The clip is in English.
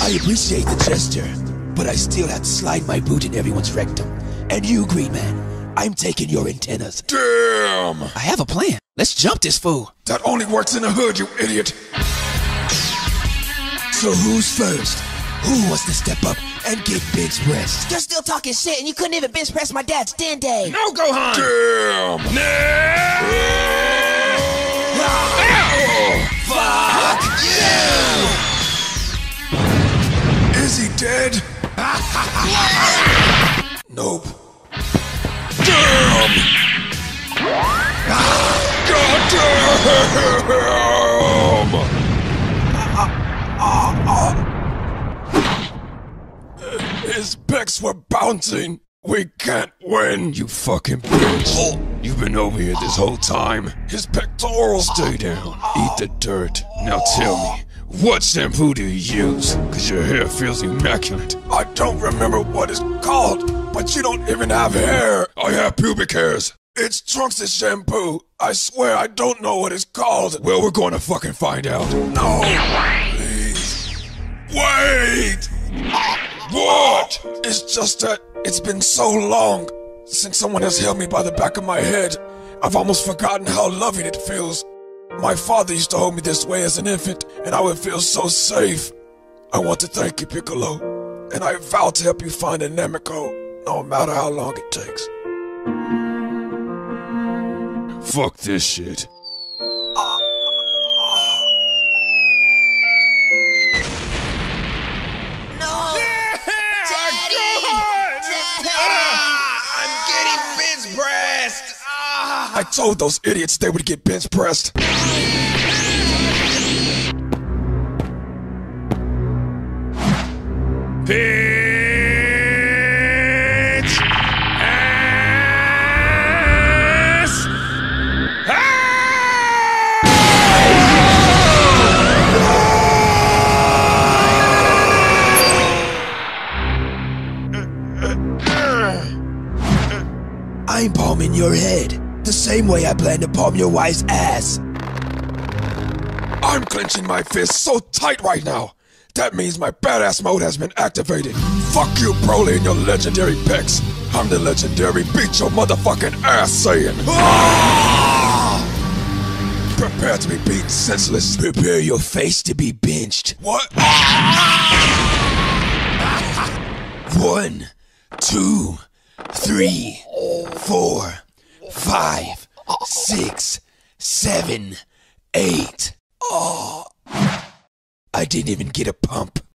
I appreciate the gesture, but I still have to slide my boot in everyone's rectum. And you, Green Man, I'm taking your antennas. Damn! I have a plan. Let's jump this fool. That only works in the hood, you idiot. So who's first? Who wants to step up and get bench pressed? You're still talking shit and you couldn't even bench press my dad's stand day. No, Gohan! Damn! Fuck you! Is he dead? Nope. Damn! God damn! His pecs were bouncing. We can't win. You fucking bitch. You've been over here this whole time. His pectorals. Stay down. Eat the dirt. Now tell me, what shampoo do you use? Cause your hair feels immaculate. I don't remember what it's called, but you don't even have hair. I have pubic hairs. It's Trunks' shampoo. I swear I don't know what it's called. Well, we're gonna fucking find out. No, please. Wait! What? It's just that it's been so long since someone has held me by the back of my head. I've almost forgotten how loving it feels. My father used to hold me this way as an infant, and I would feel so safe. I want to thank you, Piccolo, and I vow to help you find a Nameco, no matter how long it takes. Fuck this shit. I told those idiots they would get bench pressed. Bitch ass. I'm palming your head. The same way I plan to palm your wife's ass. I'm clenching my fist so tight right now. That means my badass mode has been activated. Fuck you, Broly, and your legendary pecs. I'm the legendary beat your motherfucking ass Saiyan. Ah! Prepare to be beaten senseless. Prepare your face to be benched. What? 1, 2, 3, 4, 5, 6, 7, 8. Oh, I didn't even get a pump.